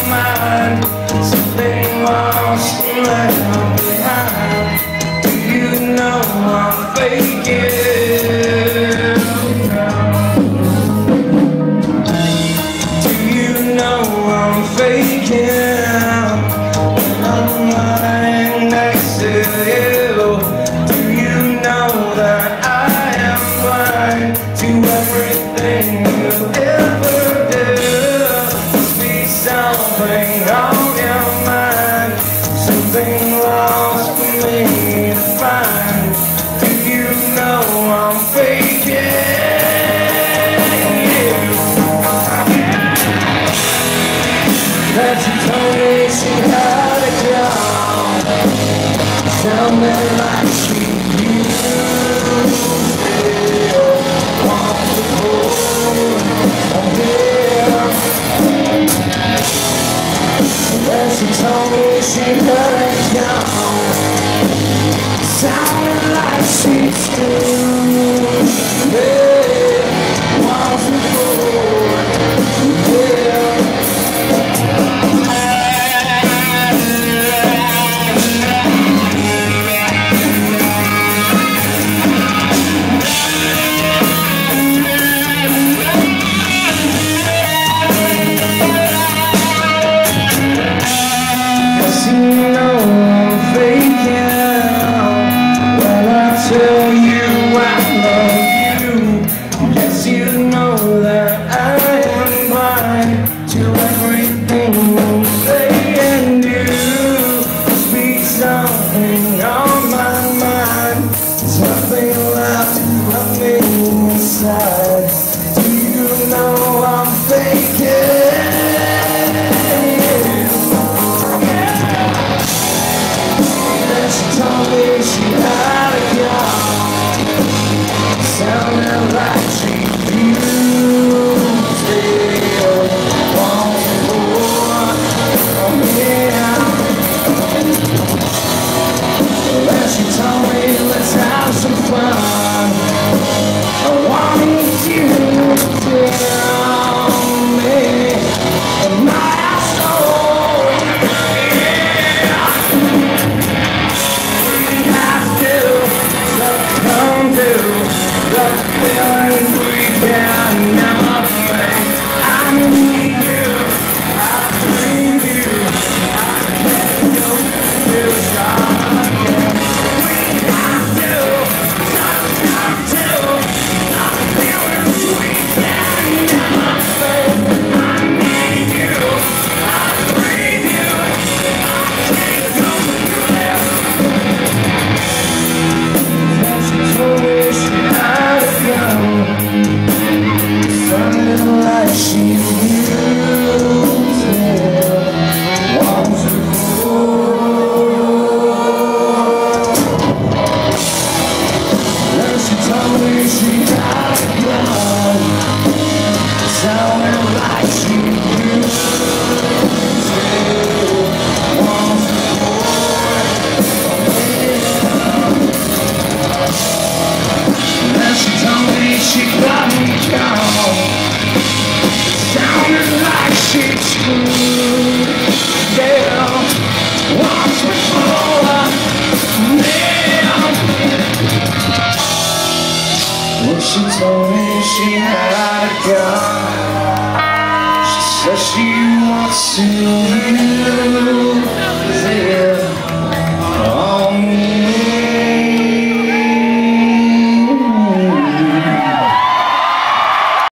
mind. Something lost and left behind. Do you know I'm faking? Do you know I'm faking? When I'm lying next to you, do you know that I am blind to everything you ever do? Must be something on your mind, something lost for me to find. Do you know I'm faking? That you told me she had a gun, sounded like she used to want to hold on. That she told me she had a gun, sounded like she still wants to hold on. Tell you I love you. Yes, you know that I am blind to everything you say and do. Must be something on my mind. There's nothing left of me inside. Do you know I'm faking? That she told me she had a gun, sounded like she used to want more of me. Then she told me, let's have some fun. I want you to tell me in my soul. We have to succumb to the feelings we can never fake. I need you, I dream you, I can't go to start again. We have to succumb to the feelings we can never fake. I need you, I dream you, I can't go through this. She told me she had a gun, sounded like she used to want to hold. Then she told me she had a gun, sounded like she used to want to hold. Then she told me she got me gone, sounded like she screwed down once before me. When she told me she had a gun, she said she wants to use